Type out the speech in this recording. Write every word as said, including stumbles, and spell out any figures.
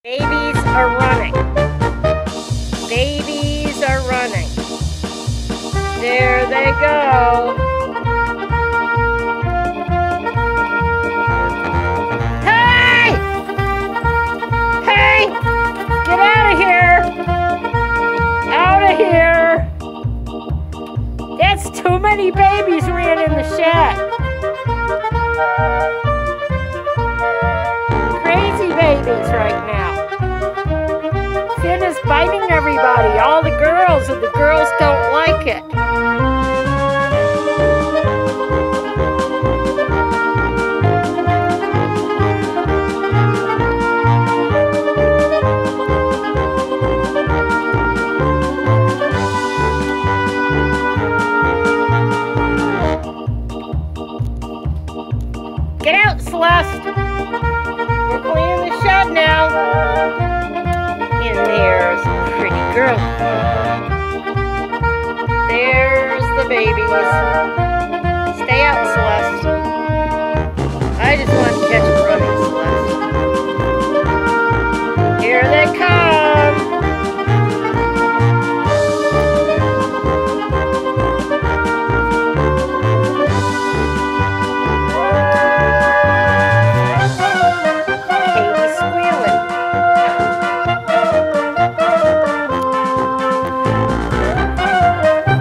Babies are running. Babies are running. There they go. Hey! Hey! Get out of here! Out of here! That's too many babies ran in the shed. Crazy babies right now. Finn is biting everybody, all the girls, and the girls don't like it. Get out, Celeste! We're cleaning the shed now. And there's a pretty girl. There's the babies.